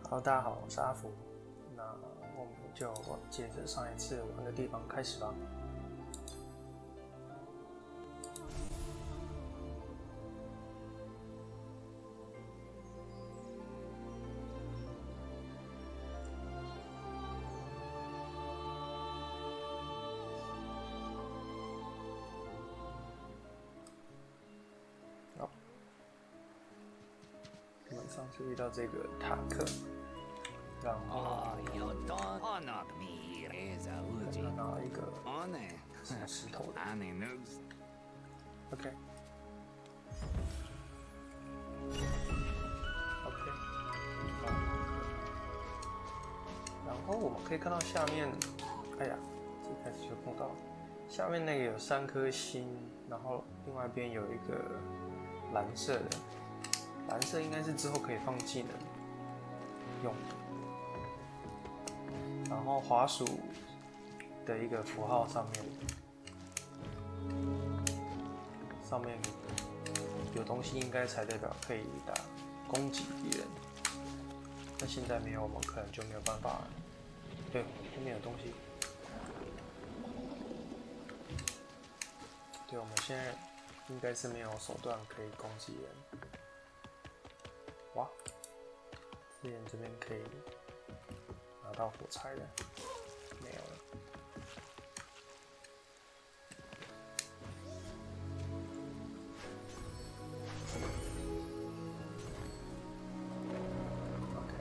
Hello，大家好，我是阿福。那我们就接着上一次玩的地方开始吧。好，我们上次遇到这个塔克。 然后拿一个石头的 ，OK， 然后我们可以看到下面，哎呀，一开始就碰到下面那个有3颗星，然后另外一边有一个蓝色的，蓝色应该是之后可以放技能用的。 然后滑鼠的一个符号上面有东西，应该才代表可以攻击敌人。那现在没有，我们可能就没有办法。对，后面有东西。对，我们现在应该是没有手段可以攻击人。哇，之前这边可以。 拿到火柴的没有了。OK。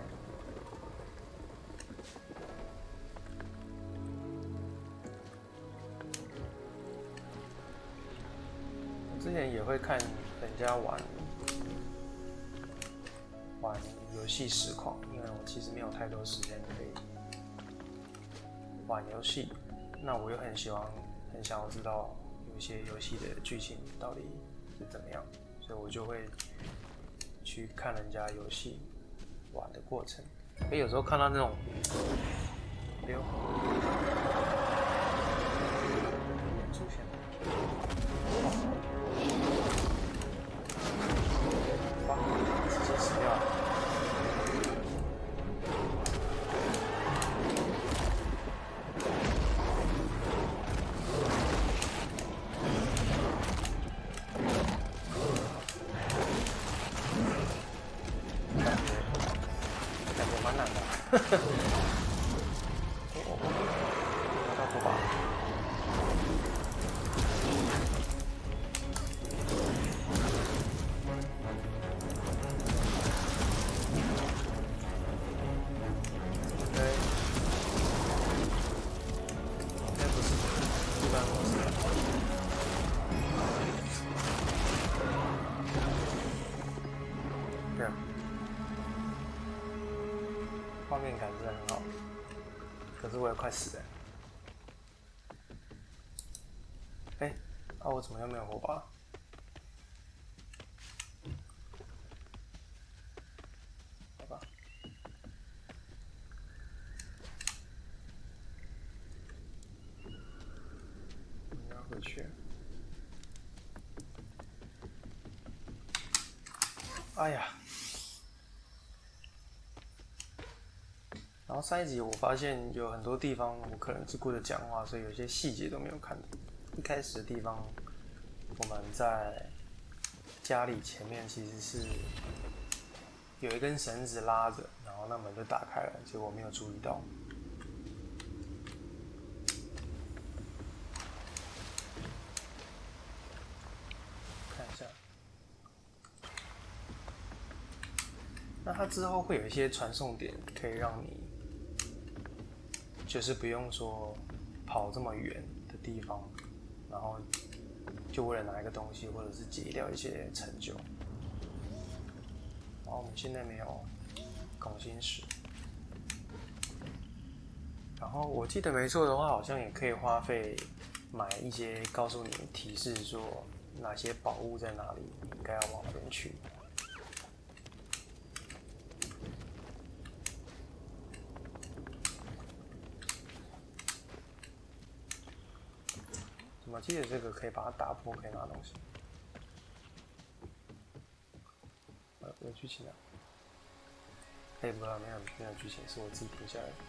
我之前也会看人家玩游戏实况，因为我其实没有太多时间可以玩游戏，那我又很想要知道有些游戏的剧情到底是怎么样，所以我就会去看人家游戏玩的过程。有时候看到那种，哎呦，出现了，哇，直接死掉了。 拿到火把。应该不是一般模式。对啊。 画面感真的很好，可是我也快死了。哎，我怎么又没有火把？好吧，我要回去。哎呀！ 然后上一集我发现有很多地方我可能是顾着讲话，所以有些细节都没有看到。一开始的地方，我们在家里前面其实是有一根绳子拉着，然后那门就打开了，结果我没有注意到。看一下，那它之后会有一些传送点，可以让你。 就是不用说跑这么远的地方，然后就为了拿一个东西，或者是解掉一些成就。然后我们现在没有拱心石，然后我记得没错的话，好像也可以花费买一些告诉你提示说哪些宝物在哪里，你应该要往哪边去。 我记得这个可以把它打破，可以拿东西。我去其他。 不，没有剧情，是我自己停下来的。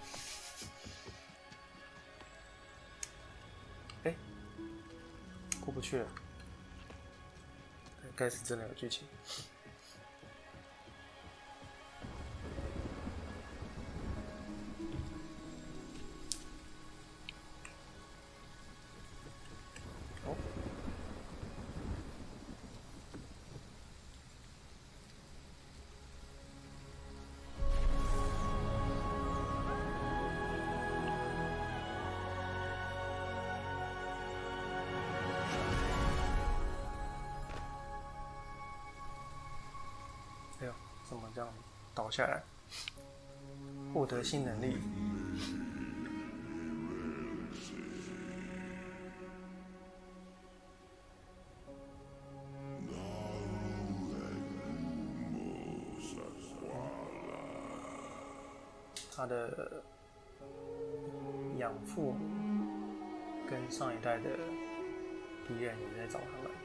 过不去了，该是真的有剧情。怎么这样倒下来？获得新能力。他的养父母跟上一代的敌人也在找他们。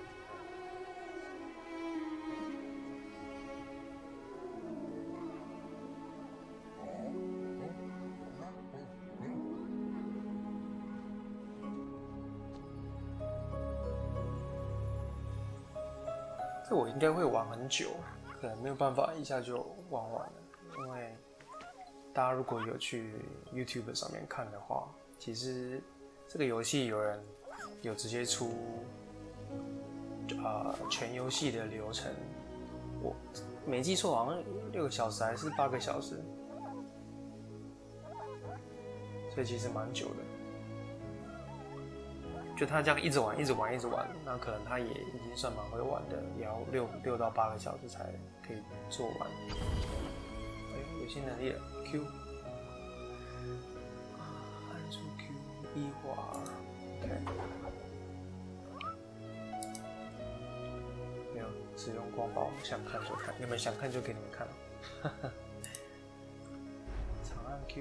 这我应该会玩很久，可能没有办法一下就玩完了。因为大家如果有去 YouTube 上面看的话，其实这个游戏有人有直接出全游戏的流程，我没记错好像6个小时还是8个小时，所以其实蛮久的。就他这样一直玩，那可能他也已经算蛮会玩的，也要6到8个小时才可以做完。有新能力了 ，Q， 按住 Q 一滑 ，OK， 没有使用光宝，想看就看，你们想看就给你们看。长按 Q，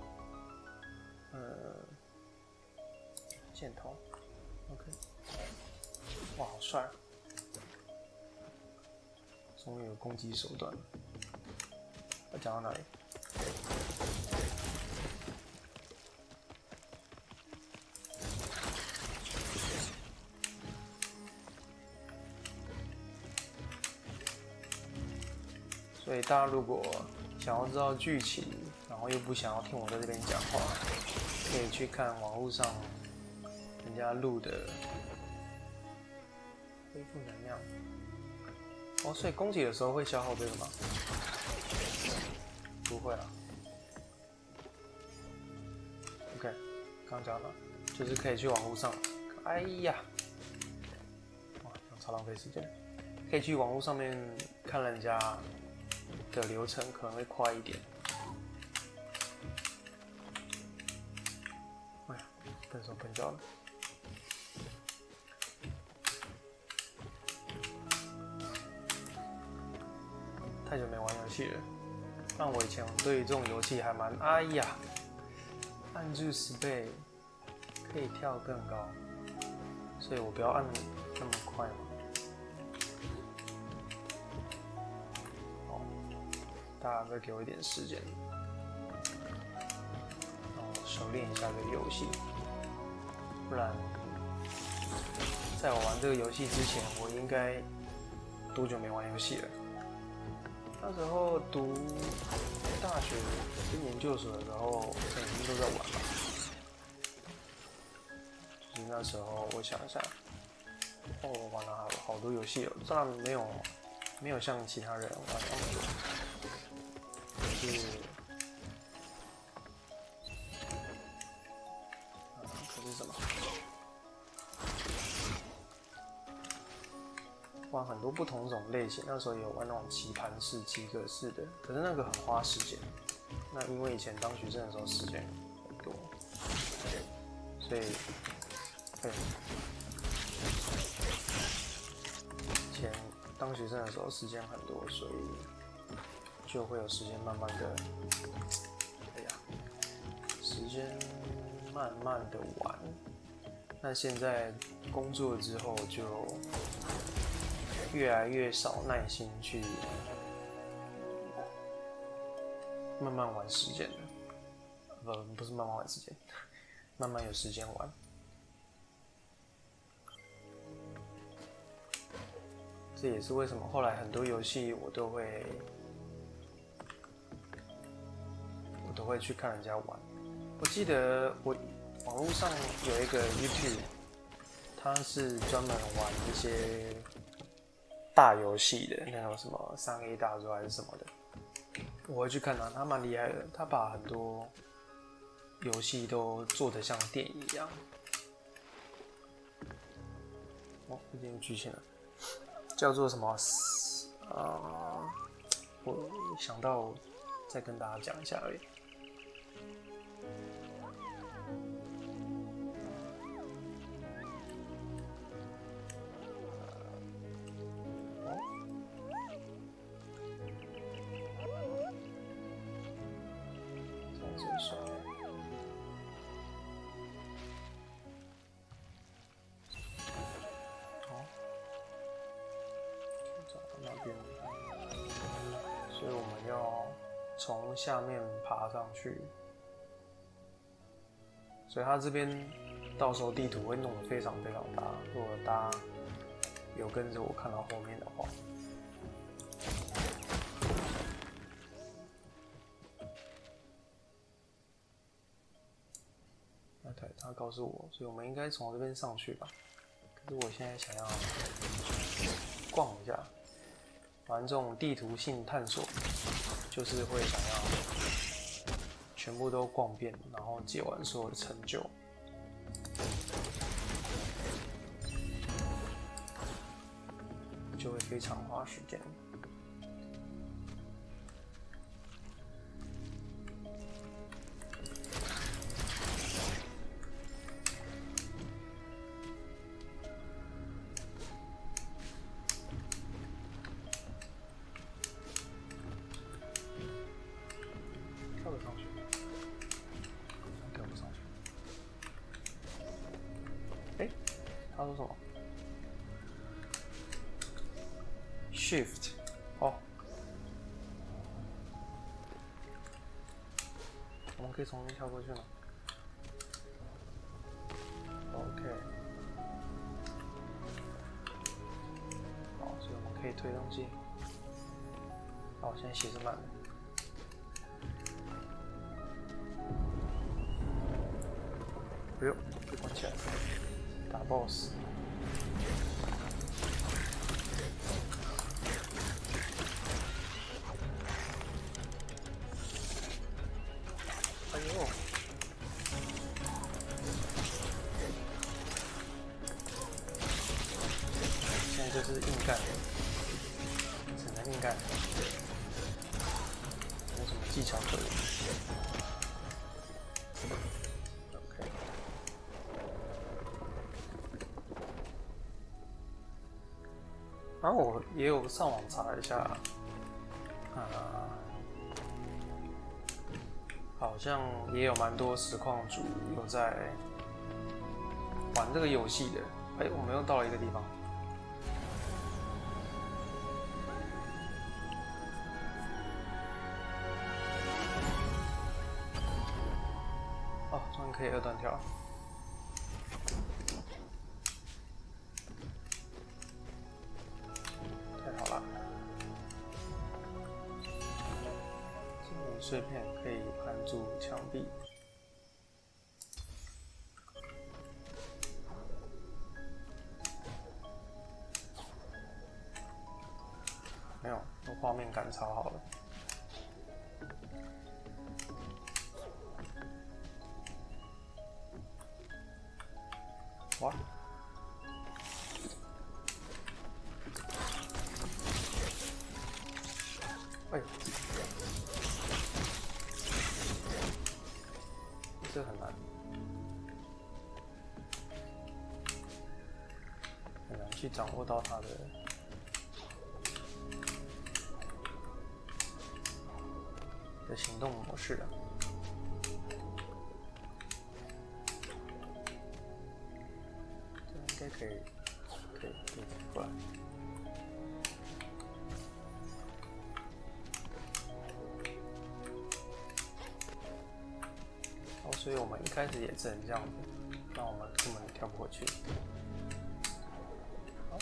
箭头。OK， 哇，好帅！终于有攻击手段了。要讲到哪里？所以大家如果想要知道剧情，然后又不想要听我在这边讲话，可以去看网络上人家录的恢复能量。所以攻击的时候会消耗这个吗？不会啊。OK， 刚讲了，就是可以去网络上。哎呀，哇，这样超浪费时间。可以去网络上面看人家的流程，可能会快一点。哎呀，笨手笨脚的。太久没玩游戏了，但我以前对于这种游戏还蛮……哎呀，按住10倍可以跳更高，所以我不要按那么快嘛。好，大家再给我一点时间，让我熟练一下这个游戏，不然在我玩这个游戏之前，我应该多久没玩游戏了？那时候读大学跟研究所的时候，整天都在玩吧。就是那时候，我想一下，我玩了好多游戏哦，当然没有像其他人玩那么多，就是可是什么？玩很多不同种类型，那时候有玩那种棋盘式、几个式的，可是那个很花时间。那因为以前当学生的时候时间很多，所以以前当学生的时候时间很多，所以就会有时间慢慢的，时间慢慢的玩。那现在工作之后就越来越少耐心去慢慢玩时间的，不是慢慢玩时间，慢慢有时间玩。这也是为什么后来很多游戏我都会去看人家玩。我记得网络上有一个 YouTube， 他是专门玩一些大游戏的，那种什么3A 大作还是什么的，我会去看他蛮厉害的，他把很多游戏都做得像电影一样。哦，已经剧情了，叫做什么？我想到再跟大家讲一下而已。所以我们要从下面爬上去，所以它这边到时候地图会弄得非常非常大。如果大家有跟着我看到后面的话，那他告诉我，所以我们应该从这边上去吧。可是我现在想要逛一下。玩这种地图性探索，就是会想要全部都逛遍，然后解完所有的成就。就会非常花时间。他说什么 ？Shift， 哦，我们可以从这边跳过去吗 ？OK， 好，所以我们可以推东西。好，现在写着慢了。哎呦，被关起来了。打 BOSS， 哎呦，现在就是硬干，只能硬干，没什么技巧可言。然后我也有上网查一下，好像也有蛮多实况主有在玩这个游戏的。哎，我们又到了一个地方。哦，终于可以2段跳了。碎片可以盘住墙壁，没有，我画面感超好了。哇！哎呦！这很难，很难去掌握到它的行动模式啊。这应该可以过来。 所以我们一开始也只能这样子，那我们根本跳不过去。好，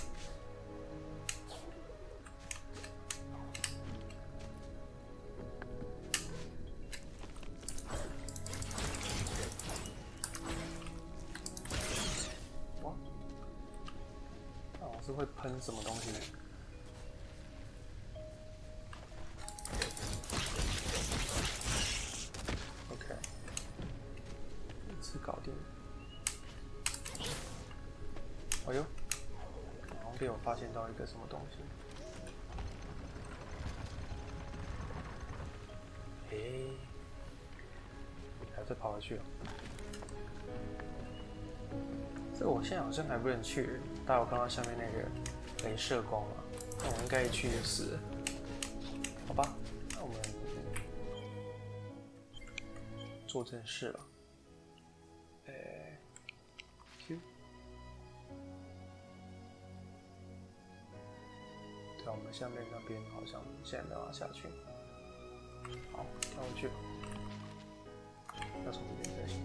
哇，那我是会喷什么东西？ 搞定！哎呦，好像被我发现到一个什么东西。诶，还要再跑回去哦。这个我现在好像还不能去，大家有看到下面那个镭射光吗？那我应该一去就死了。好吧，那我们做正事吧。 Q， 对，我们下面那边好像现在没办法下去。好，跳回去吧。要从这边才行。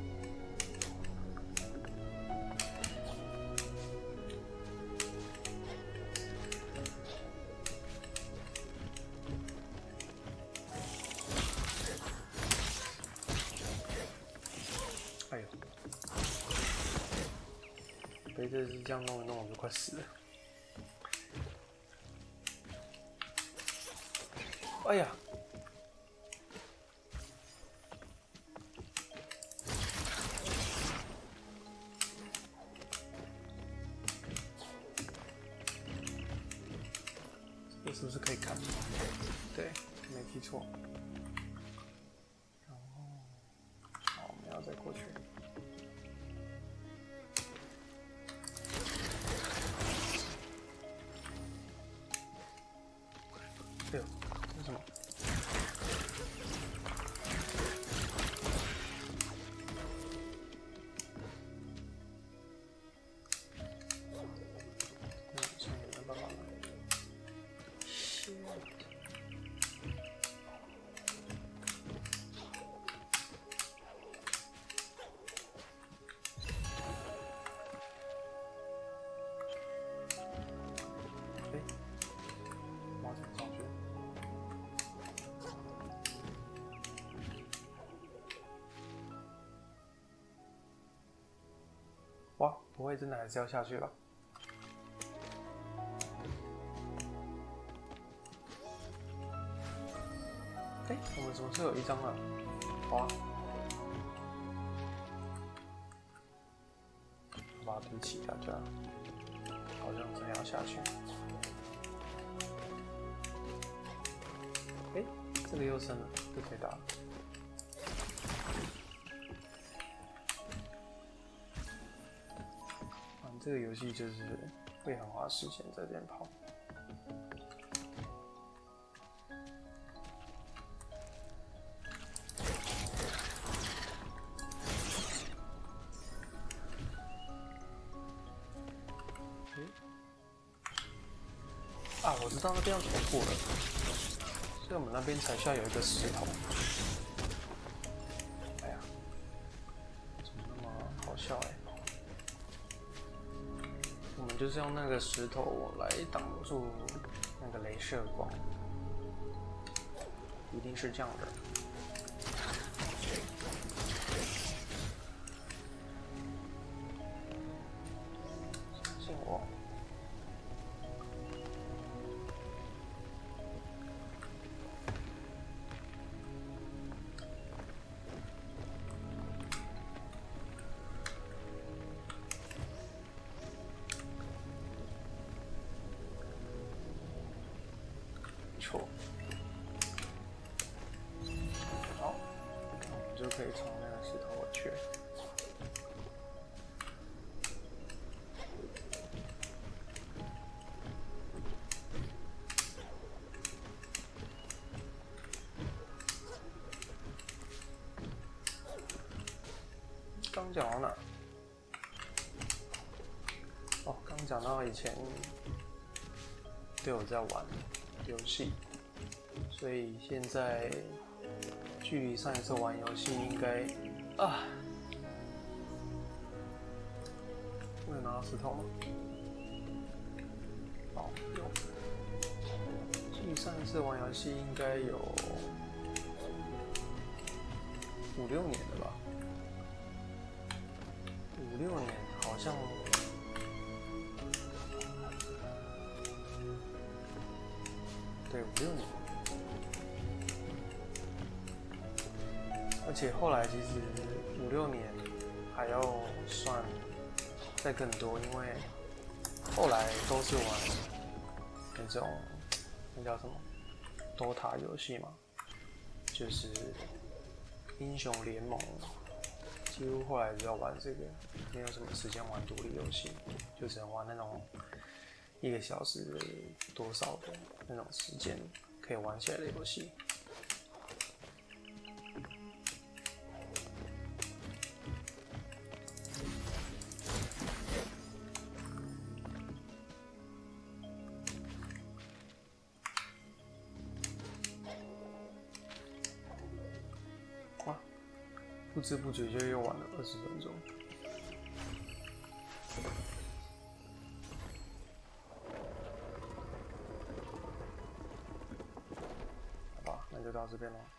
哎呦！ 被这是这样弄一弄，我就快死了。哎呀！这是不是可以砍？对，没记错。然后，好，我们要再过去。 哎呦，这是什么？现在没办法了。哎，猫怎么上去？ 哇，不会真的还是要下去吧？哎，我们什么时候有一张了？哇，把它提起大家，好像真的要下去。哎，这个又升了，这可以打了。 这个游戏就是会很花时间在这边跑。啊，我知道那边要重复了，所以我们那边才需要有一个石头。哎呀，怎么那么好笑哎？ 我们就是用那个石头来挡住那个镭射光，一定是这样的。相信我。错，好，我们就可以从那个石头过去。刚讲到哪？哦，刚讲到以前都有在玩游戏，所以现在距离上一次玩游戏应该我有拿到石头吗？好，有。记上一次玩游戏应该有5、6年了吧？5、6年好像。对，5、6年。而且后来其实5、6年还要算再更多，因为后来都是玩那种那叫什么 DOTA 游戏嘛，就是英雄联盟，几乎后来就要玩这个，没有什么时间玩独立游戏，就只能玩那种1个小时多少的那种时间可以玩起来的游戏。不知不觉就又玩了20分钟。好吧，那就到这边咯。